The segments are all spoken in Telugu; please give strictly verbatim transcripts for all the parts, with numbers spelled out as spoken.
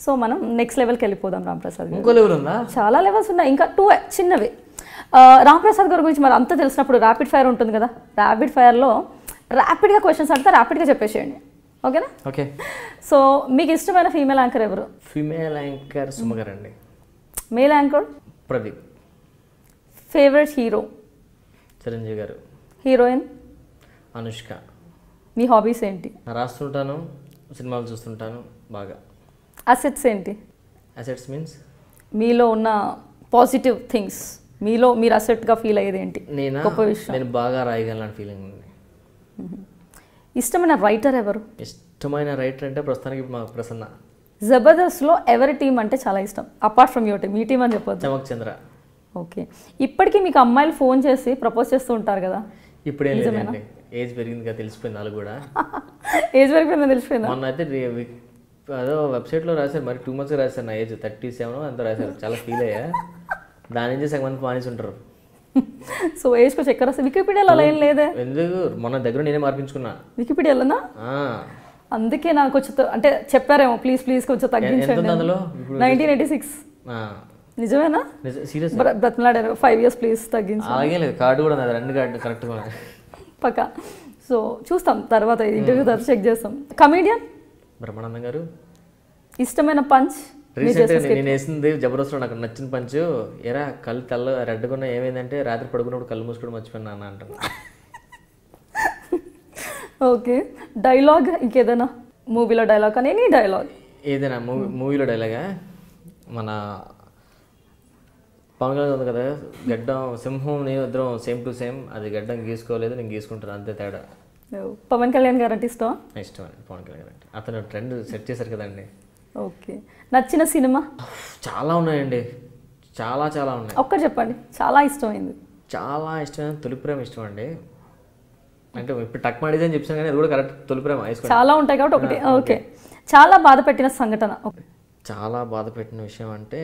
సో మనం నెక్స్ట్ లెవెల్కి వెళ్ళిపోదాం రాంప్రసాద్ గారు. ఇంకో లెవెల్ ఉందా? చాలా లెవెల్స్ ఉన్నాయి, ఇంకా టూ చిన్నవి. రాంప్రసాద్ గారి గురించి మరి అంతా తెలిసినప్పుడు ర్యాపిడ్ ఫైర్ ఉంటుంది కదా, ర్యాపిడ్ ఫైర్లో ర్యాపిడ్గా క్వశ్చన్స్ అడితే ర్యాపిడ్గా చెప్పేసేయండి, ఓకేనా? ఓకే. సో మీకు ఇష్టమైన ఫీమేల్ యాంకర్ ఎవరు? ఫీమేల్ యాంకర్ సుమ గారు అండి. Male anchor? Pradeep. Favourite hero? Chiranjeevi గారు. హీరోయిన్? అనుష్క. మీ హాబీస్ ఏంటి? రాస్తుంటాను, సినిమాలు చూస్తుంటాను బాగా. అసెట్స్ ఏంటి? అసెట్స్ మీన్స్ మీలో ఉన్న పాజిటివ్ థింగ్స్, మీలో మీరు అసెట్గా ఫీల్ అయ్యేది ఏంటి? నేను గొప్ప విషయం. నేను బాగా రాయగలను ఫీలింగ్ ఉంది. ఇష్టమైన రైటర్ ఎవరు? ఇష్టమైన రైటర్ అంటే ప్రస్తుతానికి మా ప్రసన్న. జబర్దస్త్లో ఎవరి టీం అంటే చాలా ఇష్టం అపార్ట్ ఫ్రమ్ యువర్ టీమ్? మీ టీం అని చెప్పొచ్చు. చమక్ చంద్ర. ఓకే. ఇప్పటికీ మీకు అమ్మాయిలు ఫోన్ చేసి ప్రపోజ్ చేస్తూ ఉంటారు కదా? ఇప్పుడేం లేదండి, ఏజ్ పెరిగింది కదా, తెలిసిపోయింది వాళ్ళు కూడా. ఏజ్ పెరిగిపోయిందా? తెలిసిపోయిందా? మొన్న అయితే అదో వెబ్సైట్లో రాశారు, మరి టూ మంత్స్ రాశారు నా ఏజ్ థర్టీ సెవెన్ అంతా రాశారు. చాలా ఫీల్ అయ్యా. దాని నుంచి సగం మంది మానేసి ఉంటారు. సో ఏజ్ కొంచెం ఎక్కడ వస్తుంది? వికీపీడియాలో అలా ఏం లేదే. ఎందుకు? మొన్న దగ్గర నేనే మార్పించుకున్నా వికీపీడియాలోనా? అందుకే నాకు కొంచెం అంటే చెప్పారేమో ప్లీజ్ ప్లీజ్ కొంచెం తగ్గించండి. అందులో నైన్టీన్ ఎయిటీ సిక్స్ నిజమేనా? సీరియస్ బ్రతలాడారు ఫైవ్ ఇయర్స్ ప్లీజ్ తగ్గించు. అలాగే లేదు, కార్డు కూడా ఉంది, రెండు కార్డు కరెక్ట్గా పక్కా. సో చూస్తాం తర్వాత, ఇంటర్వ్యూ తర్వాత చెక్ చేస్తాం. కమీడియన్? బ్రహ్మానందం గారు. ఇష్టమైన పంచ్? రీసెంట్ నేను వేసింది జబర్దస్త్లో నాకు నచ్చిన పంచ్, ఎరా కళ్ళు తెల్ల రెడ్గా ఏమైందంటే రాత్రి పడుకున్నప్పుడు కళ్ళు మూసుకోవడం మర్చిపోయినా అన్న అంటాను. ఓకే. డైలాగ్ ఇంకేదైనా మూవీలో డైలాగ్ కానీ ఎనీ డైలాగ్ ఏదైనా మూవీ మూవీలో డైలాగా? మన పవన్ కళ్యాణ్ ఉంది కదా, గడ్డం సింహం నేను ఇద్దరం సేమ్ టు సేమ్, అది గడ్డం గీసుకోలేదు నేను గీసుకుంటాను అంతే తేడా. పవన్ కళ్యాణ్ గారు అంటే ఇష్టం? ఇష్టం అండి పవన్ కళ్యాణ్ అంటే. అతను ట్రెండ్ సెట్ చేశారు కదండి. ఓకే. నచ్చిన సినిమా? చాలా ఉన్నాయండి, చాలా చాలా ఉన్నాయి. ఒక్కటి చెప్పండి చాలా ఇష్టమైంది. చాలా ఇష్టమైన తొలి ప్రేమ ఇష్టం అండి. అంటే ఇప్పుడు టక్ మాడిదే అని చెప్పాను కానీ అది కూడా కరెక్ట్, తొలి ప్రేమ. చాలా ఉంటాయి కాబట్టి ఒకటి. ఓకే. చాలా బాధ పెట్టిన సంఘటన? చాలా బాధ పెట్టిన విషయం అంటే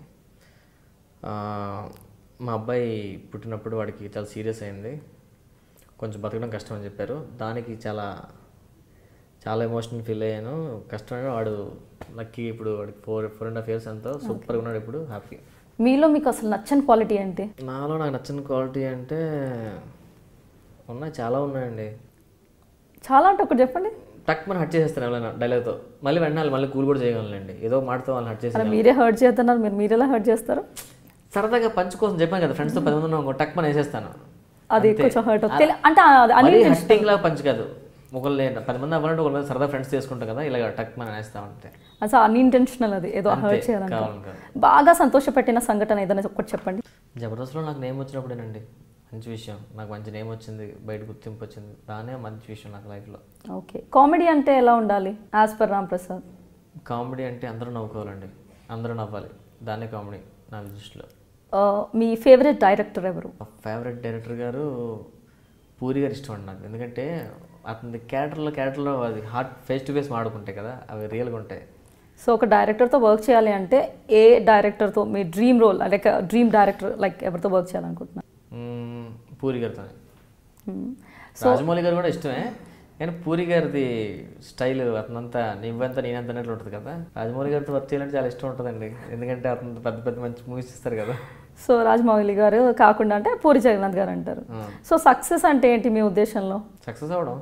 మా అబ్బాయి పుట్టినప్పుడు వాడికి చాలా సీరియస్ అయింది, కొంచెం బతకడం కష్టం అని చెప్పారు. దానికి చాలా చాలా ఎమోషనల్ ఫీల్ అయ్యాను. కష్టమైన వాడు లక్కీ ఇప్పుడు వాడికి four four and half years ఎంతో సూపర్గా ఉన్నాడు ఇప్పుడు, హ్యాపీ. మీలో మీకు అసలు నచ్చని క్వాలిటీ ఏంటి? నాలో నాకు నచ్చని క్వాలిటీ అంటే ఉన్నాయి, చాలా ఉన్నాయండి. చాలా అంటే ఒకటి చెప్పండి. టక్ మనం హర్ట్ చేసేస్తాను ఎవరైనా డైలాగ్తో, మళ్ళీ వెంటనే మళ్ళీ కూల్ కూడా చేయగలండి, ఏదో మాటతో వాళ్ళని హర్ట్ చేసి. మీరే హర్ట్ చేస్తున్నారు, మీరు మీరు ఎలా హర్ట్ చేస్తారు? సరదాగా పంచ్ కోసం చెప్పాను కదా, ఫ్రెండ్స్తో పది మంది ఉన్నాం, టక్ మనం వేసేస్తాను. అది కొంచెం హర్ట్ అంటే హర్టింగ్ లాగా పంచ్ కాదు, ఒకళ్ళు పది మంది అవ్వాలంటే ఒకరి మీద సరదా ఫ్రెండ్స్ చేసుకుంటాం కదా, ఇలా టక్ మనం వేస్తాం అంతే. అసలు అన్ఇంటెన్షనల్, అది ఏదో హర్ట్ చేయాలంటే. బాగా సంతోషపెట్టిన సంఘటన ఏదైనా ఒకటి చెప్పండి. జబర్దస్త్లో నాకు నేమ్ వచ్చినప్పుడేనండి మంచి విషయం, నాకు మంచి నేమ్ వచ్చింది, బయట గుర్తింపు వచ్చింది, దానే మంచి విషయం నాకు లైఫ్లో. ఓకే. కామెడీ అంటే ఎలా ఉండాలి యాజ్ పర్ రాంప్రసాద్? కామెడీ అంటే అందరూ నవ్వుకోవాలండి, అందరూ నవ్వాలి, దాన్నే కామెడీ నా దృష్టిలో. మీ ఫేవరెట్ డైరెక్టర్ ఎవరు? ఫేవరెట్ డైరెక్టర్ గారు పూరి గారు ఇష్టం అండి నాకు, ఎందుకంటే అతని క్యారెక్టర్లో క్యారెక్టర్లో అది హార్ట్ ఫేస్ టు ఫేస్ మాడుకుంటాయి కదా, అవి రియల్గా ఉంటాయి. సో ఒక డైరెక్టర్తో వర్క్ చేయాలి అంటే ఏ డైరెక్టర్తో మీ dream role, like dream director like ఎవరితో వర్క్ చేయాలనుకుంటున్నారు? పూరి గారితో. రాజమౌళి గారు కూడా ఇష్టమే, కానీ పూరి గారిది స్టైల్ అతనంతా నువ్వంతా నేనంత అన్నట్లు ఉంటుంది కదా, రాజమౌళి గారితో వర్క్ చేయాలంటే చాలా ఇష్టం ఉంటుందండి, ఎందుకంటే అతను పెద్ద పెద్ద మంచి మూవీస్ ఇస్తారు కదా. సో రాజమౌళి గారు కాకుండా అంటే పూరి జగన్నాథ్ గారు అంటారు. సో సక్సెస్ అంటే ఏంటి మీ ఉద్దేశంలో? సక్సెస్ అవ్వడం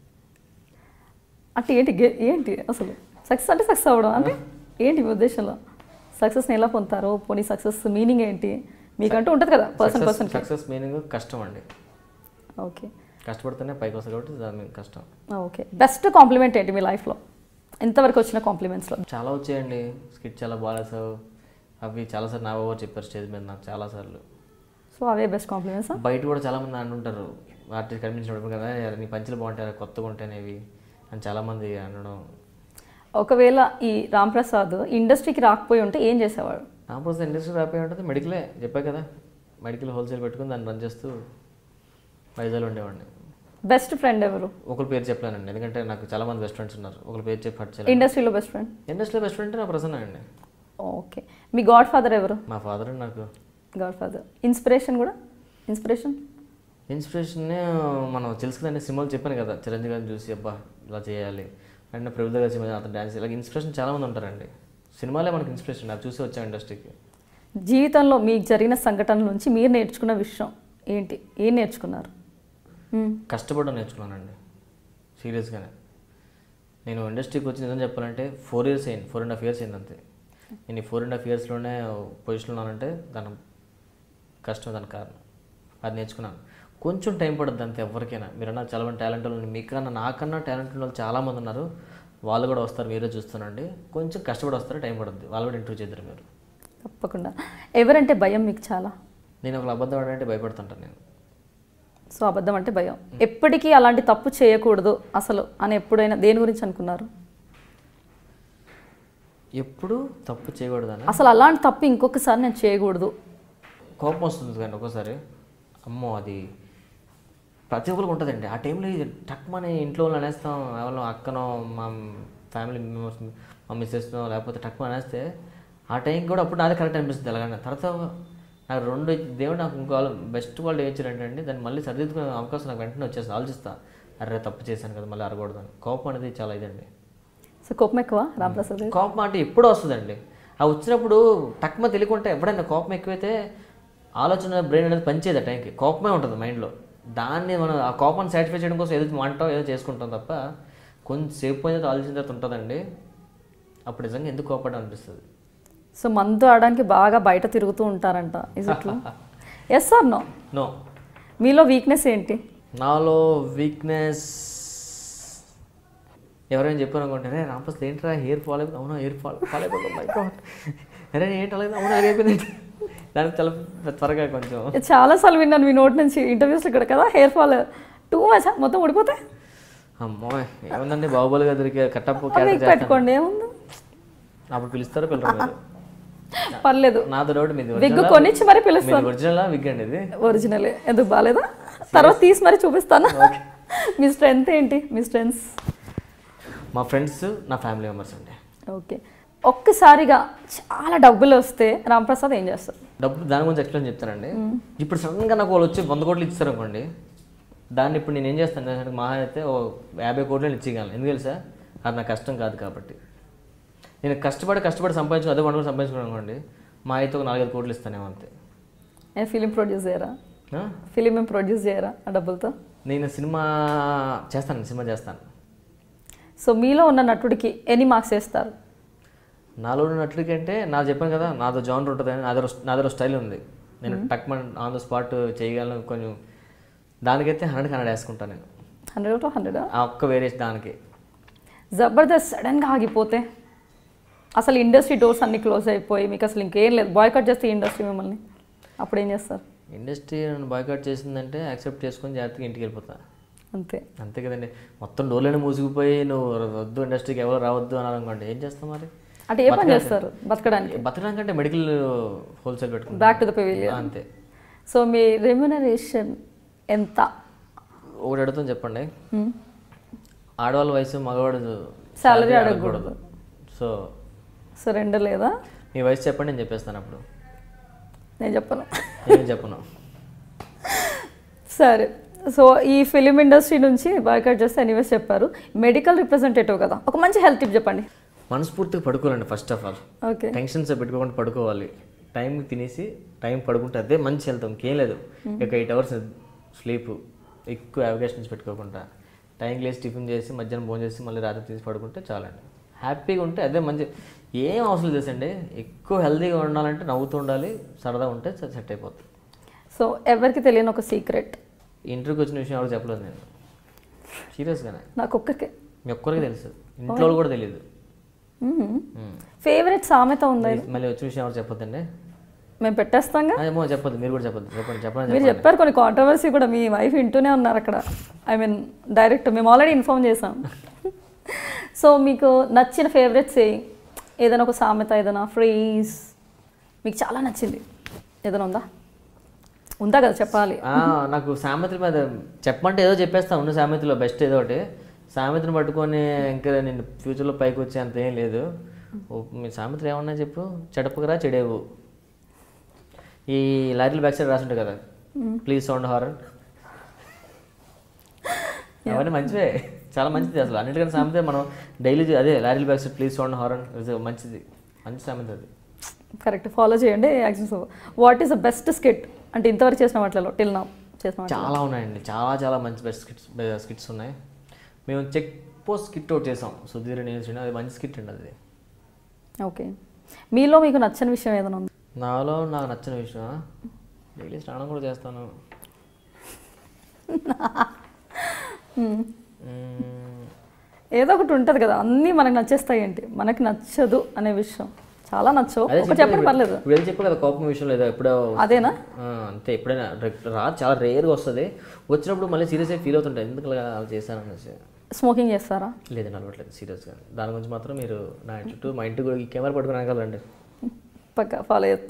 అంటే ఏంటి ఏంటి అసలు సక్సెస్ అంటే సక్సెస్ అవ్వడం అంటే ఏంటి మీ ఉద్దేశంలో? సక్సెస్ని ఎలా పొందుతారు? పోనీ సక్సెస్ మీనింగ్ ఏంటి మీకంటూ ఉంటుంది కదా పర్సన్ పర్సన్. సక్సెస్ మీనింగ్ కష్టం అండి. ఓకే. కష్టపడితేనే పైకి వస్తుంది కాబట్టి దాని కష్టం. ఓకే. బెస్ట్ కాంప్లిమెంట్ ఏంటి మీ లైఫ్లో? ఎంతవరకు వచ్చిన కాంప్లిమెంట్స్లో? చాలా వచ్చాయండి. స్కిట్ చాలా బాగాలేసావు, అవి చాలాసార్లు నా ఓవర్ చెప్పారు స్టేజ్ మీద నాకు చాలాసార్లు. సో అవే బెస్ట్ కాంప్లిమెంట్స్. బయట కూడా చాలామంది అంటుంటారు ఆర్టిస్ట్ కనిపించినప్పుడు కదా, నీ పంచులు బాగుంటాయి కొత్తగా ఉంటాయినేవి అని చాలామంది అనడం. ఒకవేళ ఈ రాంప్రసాద్ ఇండస్ట్రీకి రాకపోయి ఉంటే ఏం చేసేవాడు? రాంప్రసాద్ ఇండస్ట్రీకి రాకపోయి ఉంటుంది మెడికలే, చెప్పా కదా, మెడికల్ హోల్సేల్ పెట్టుకుని దాన్ని రన్ చేస్తూ వైజాగ్లో ఉండేవాడిని. బెస్ట్ ఫ్రెండ్ ఎవరు? ఒకరి పేరు చెప్పలేనండి, ఎందుకంటే నాకు చాలా మంది బెస్ట్ ఫ్రెండ్స్ ఉన్నారు, ఒకరి పేరు చెప్పి హట్ చేయాలి. ఇండస్ట్రీలో బెస్ట్ ఫ్రెండ్? ఇండస్ట్రీలో బెస్ట్ ఫ్రెండ్ నా ప్రసన్న అండి. ఓకే. మీ గాడ్ ఫాదర్ ఎవరు? మా ఫాదర్ నాకు గాడ్ ఫాదర్. ఇన్స్పిరేషన్ కూడా? ఇన్స్పిరేషన్ ఇన్స్పిరేషన్ మనం తెలుసు కదండి, సినిమాలు చెప్పాను కదా, చిరంజీవి గారిని చూసి అబ్బా ఇలా చేయాలి అండ్ ప్రభుత్వ గారి సినిమా అతను డ్యాన్స్, ఇలా ఇన్స్పిరేషన్ చాలామంది ఉంటారండి. సినిమాలే మనకి ఇన్స్పిరేషన్, అవి చూసి వచ్చాం ఇండస్ట్రీకి. జీవితంలో మీకు జరిగిన సంఘటనల నుంచి మీరు నేర్చుకున్న విషయం ఏంటి, ఏం నేర్చుకున్నారు? కష్టపడడం నేర్చుకున్నానండి సీరియస్గానే. నేను ఇండస్ట్రీకి వచ్చి నిజం చెప్పాలంటే ఫోర్ ఇయర్స్ అయింది, ఫోర్ అండ్ హాఫ్ ఇయర్స్ అయింది అంతే. నేను ఈ ఫోర్ అండ్ హాఫ్ ఇయర్స్లోనే పొజిషన్లో ఉన్నానంటే దాని కష్టం, దాని కారణం అది నేర్చుకున్నాను. కొంచెం టైం పడుతుంది అంతే ఎవరికైనా. మీరన్నా చాలా మంది టాలెంట్ వాళ్ళు, మీకన్నా నాకన్నా టాలెంట్ వాళ్ళు చాలామంది ఉన్నారు, వాళ్ళు కూడా వస్తారు, మీరే చూస్తానండి. కొంచెం కష్టపడి వస్తారు, టైం పడుతుంది, వాళ్ళు కూడా ఇంటర్వ్యూ చేద్దరు మీరు. తప్పకుండా. ఎవరంటే భయం మీకు చాలా? నేను ఒక అబద్ధం ఆడంటే భయపడుతుంటాను నేను. సో అబద్ధం అంటే భయం. ఎప్పటికీ అలాంటి తప్పు చేయకూడదు అసలు అని ఎప్పుడైనా దేని గురించి అనుకున్నారు? ఎప్పుడు తప్పు చేయకూడదని, అసలు అలాంటి తప్పు ఇంకొకసారి నేను చేయకూడదు. కోపం వస్తుంది కానీ ఒక్కోసారి, అమ్మో అది ప్రతి ఒక్కరికి ఉంటుందండి. ఆ టైంలో ఇది టక్మని ఇంట్లో వాళ్ళు అనేస్తాం, ఎవరో అక్కనో మా ఫ్యామిలీ మెంబర్స్, మా మిస్సెస్నో లేకపోతే టక్మని అనేస్తే ఆ టైంకి కూడా అప్పుడు నాదే కరెక్ట్ అనిపిస్తుంది. ఎలాగైనా తర్వాత నాకు రెండు దేవుడు నాకు ఇంకో బెస్ట్ వాళ్ళు ఏచ్చారంటే అండి, దాన్ని మళ్ళీ సరిదిద్దుకునే అవకాశం నాకు వెంటనే వచ్చేస్తుంది. ఆలోచిస్తా, అరే తప్పు చేశాను కదా మళ్ళీ అరగకూడదని. కోపం అనేది చాలా ఇదండి. సో కోపం ఎక్కువ రాంప్రసాద్? కోపం అంటే ఎప్పుడూ వస్తుందండి. ఆ వచ్చినప్పుడు టక్మ తెలియకుంటే ఎప్పుడైనా కోపం ఎక్కువైతే ఆలోచన బ్రెయిన్ అనేది పనిచేయదు, ఆ టైంకి కోపమే ఉంటుంది మైండ్లో. దాన్ని మనం ఆ కోపాన్ని సాటిస్ఫై చేయడం కోసం ఏదో వంటాం ఏదో చేసుకుంటాం తప్ప కొంచెంసేపు పోయిన ఆలోచన తర్వాత ఉంటుందండి. అప్పుడు నిజంగా ఎందుకు కోపడడం అనిపిస్తుంది. సో మందు ఆడడానికి బాగా బయట తిరుగుతూ ఉంటారంట, is it true? Yes or no? No. మీలో వీక్నెస్ ఏంటి? నాలో వీక్నెస్ ఎవరైనా చెప్పారు అనుకుంటే, అరే రాంప్రసాద్ ఏంట్రా హెయిర్ ఫాల్ అయిపోయింది, అవునా హెయిర్ ఫాల్ ఫాల్ అయిపోతుంది, అరే ఏంటి అలాగే అవునా అయిపోయింది, దానికి చాలా త్వరగా కొంచెం చాలాసార్లు విన్నాను మీ నోటి నుంచి ఇంటర్వ్యూస్ ఇక్కడ కదా, హెయిర్ ఫాల్ టూ మచ్ మొత్తం ఊడిపోతే. అమ్మో ఏముందండి, బాహుబలిగా దొరికే కట్టప్ పెట్టుకోండి ఏముంది, అప్పుడు పిలుస్తారో పిల్లలు పర్లేదు. నాతో డౌట్ మీది విగ్ కొనిచ్చి మరి పిలుస్తాను. ఒరిజినల్ విగ్ అండి ఇది? ఒరిజినలే. ఎందుకు బాగాలేదా? తర్వాత తీసి మరి చూపిస్తాను. మీ స్ట్రెంగ్త్ ఏంటి? మీ స్ట్రెంగ్స్? మా ఫ్రెండ్స్, నా ఫ్యామిలీ మెంబర్స్ అండి. ఓకే. ఒక్కసారిగా చాలా డబ్బులు వస్తే రాంప్రసాద్ ఏం చేస్తారు? డబ్బు దాని గురించి ఎక్స్ప్లెయిన్ చెప్తానండి. ఇప్పుడు సడన్గా నాకు వాళ్ళు వచ్చి వంద కోట్లు ఇచ్చారు అనుకోండి, దాన్ని ఇప్పుడు నేను ఏం చేస్తాను, మహా అయితే ఓ యాభై కోట్లు ఇచ్చేయగలను. ఎందుకు తెలుసా? అది నా కష్టం కాదు కాబట్టి. నేను కష్టపడి కష్టపడి సంపాదించుకుని అదే వంటలు సంపాదించుకున్నాను అనుకోండి, మా అయితే ఒక నాలుగైదు కోట్లు ఇస్తానేమో అంతే. నేను ఫిలిం ప్రొడ్యూస్ చేయరా? ఫిలిం ఏం ప్రొడ్యూస్ చేయరా ఆ డబ్బులతో? నేను సినిమా చేస్తాను, సినిమా చేస్తాను. సో మీలో ఉన్న నటుడికి ఎన్ని మార్క్స్ వేస్తారు? నాలో ఉన్న నటుడికి అంటే నాకు చెప్పాను కదా, నాదో జానర్ ఉంటుంది, నాదో నాదో స్టైల్ ఉంది, నేను టక్మన్ ఆన్ ద స్పాట్ చేయగలను. కొంచెం దానికైతే హండ్రెడ్ హండ్రెడ్ వేసుకుంటాను నేను. హండ్రెడ్ టు హండ్రెడ్ ఆ ఒక్క వేరియేషన్ దానికి. జబర్దస్త్ సడన్గా ఆగిపోతే, అసలు ఇండస్ట్రీ డోర్స్ అన్ని క్లోజ్ అయిపోయి మీకు అసలు ఇంకేం లేదు, బాయ్కట్ చేస్తే ఇండస్ట్రీ మిమ్మల్ని, అప్పుడు ఏం చేస్తారు? ఇండస్ట్రీ నన్ను బాయ్కట్ చేసిందంటే యాక్సెప్ట్ చేసుకొని జాగ్రత్తగా ఇంటికి వెళ్ళిపోతా అంతే. అంతే కదండి. మొత్తం డోర్లను మూసుకుపోయి నువ్వు వద్దు ఇండస్ట్రీకి ఎవరు రావద్దు అని అనుకోండి, ఏం చేస్తాం మరి? అంటే ఏ పని చేస్తారు బతకడానికి? బతకడానికి అంటే మెడికల్ హోల్సేల్ పెట్టుకుంటాం. బ్యాక్ టు ద పెవిలియన్ అంతే. సో మీ రెమ్యునరేషన్ ఎంత? ఒకటి అడుగుతాం చెప్పండి. ఆడవాళ్ళ వయసు మగవాడు సాలరీ అడగకూడదు. సో సో రెండు లేదా? మీ వయసు చెప్పండి, నేను చెప్పేస్తాను. అప్పుడు నేను చెప్పను, నేను చెప్పను. సరే. సో ఈ ఫిలిం ఇండస్ట్రీ నుంచి బాయ్కట్ చేస్తే ఎనీవేస్ చెప్పారు. మెడికల్ రిప్రజెంటేటివ్ కదా, ఒక మంచి హెల్త్ టిప్ చెప్పండి. మనస్ఫూర్తిగా పడుకోవాలండి first of all. Okay. Tensions పెట్టుకోకుండా పడుకోవాలి. టైంకి తినేసి టైం పడుకుంటే అదే మంచి హెల్త్, ఇంకేం లేదు. ఒక ఎయిట్ అవర్స్ స్లీప్, ఎక్కువ అవకేషన్స్ పెట్టుకోకుండా టైంకి లేసి టిఫిన్ చేసి మధ్యాహ్నం భోజనం చేసి మళ్ళీ రాత్రి తీసి పడుకుంటే చాలండి. హ్యాపీగా ఉంటే అదే మంచి. ఏం అవసరం చేసండి, ఎక్కువ హెల్తీగా ఉండాలంటే నవ్వుతూ ఉండాలి, సరదా ఉంటే సెట్ అయిపోతుంది. సో ఎవరికి తెలియని ఒక సీక్రెట్, ఇంటర్వ్యూకి వచ్చిన విషయం ఎవరికి చెప్పలేదు నేను, సీరియస్గానే. నాకు ఒక్కరికే. మీ ఒక్కరికి తెలుసు, ఇంట్లో కూడా తెలియదు. ఫేవరెట్ సామెత ఉందా? మళ్ళీ వచ్చిన విషయం ఎవరు చెప్పొద్దండి, మేము పెట్టేస్తాంగా. ఏమో చెప్పొద్దు, మీరు కూడా చెప్పొద్దు. చెప్పండి చెప్పండి. మీరు చెప్పారు కొన్ని కాంట్రవర్సీ కూడా, మీ వైఫ్ వింటూనే ఉన్నారు అక్కడ. ఐ మీన్ డైరెక్ట్ మేము ఆల్రెడీ ఇన్ఫార్మ్ చేసాం. సో మీకు నచ్చిన ఫేవరెట్ సేయింగ్ ఏదైనా ఒక సామెత, ఏదైనా ఫ్రేజ్ మీకు చాలా నచ్చింది ఏదైనా ఉందా? ఉందా కదా, చెప్పాలి. నాకు సామెతల మీద చెప్పమంటే ఏదో చెప్పేస్తాను, ఉన్న సామెతలో బెస్ట్ ఏదో ఒకటి. సామెతను పట్టుకొని ఇంకా నేను ఫ్యూచర్లో పైకి వచ్చే అంత ఏం లేదు. మీ సామెతలు ఏమన్నా చెప్పు. చెడపకరా చెడేవు, ఈ లారీల బ్యాక్ సైడ్ రాసుంటాయి కదా, ప్లీజ్ సౌండ్ హారన్, అవన్నీ మంచివే, చాలా మంచిది. అసలు అన్నిటికన్నా సామెత మనం డైలీ అదే లారీల back side please sound horn మంచిది. మంచి సామెత అది. కరెక్ట్, ఫాలో చేయండి. Action so what is the best skit అంటే ఇంతవరకు చేసిన వాటిలో టిల్ నౌ చేసిన వాటిలో? చాలా ఉన్నాయండి, చాలా చాలా మంచి బెస్ట్ స్కిట్స్ స్కిట్స్ ఉన్నాయి. మేము చెక్ పోస్ట్ స్కిట్ అవుట్ చేసాం సుధీర్ నేను శ్రీను, అది మంచి స్కిట్ అండి అది. ఓకే, మీలో మీకు నచ్చని విషయం ఏదైనా ఉంది? నాలో నాకు నచ్చిన విషయం డైలీ స్నానం కూడా చేస్తాను. మ్మ్. ఏదో ఒకటి ఉంటుంది కదా, అన్నీ మనకు నచ్చేస్తాయి ఏంటి, మనకి నచ్చదు అనే విషయం చాలా నచ్చవు. అదే ఒక చెప్పండి పర్లేదు. ఇప్పుడు ఏం చెప్పు కదా, కోపం విషయం లేదా ఎప్పుడో అదేనా? ఆ, అంతే, ఎప్పుడైనా రా చాలా రేర్గా వస్తుంది, వచ్చినప్పుడు మళ్ళీ సీరియస్గా ఫీల్ అవుతుంటాయి, ఎందుకు అలా అలా చేశాను అనేసి. స్మోకింగ్ చేస్తారా? లేదండి, అలవాట్లేదు సీరియస్గా. దాని గురించి మాత్రం మీరు నా చుట్టూ మా ఇంటికి కెమెరా పట్టుకుని అనగలండి. పక్క ఫాలో చేస్తాను.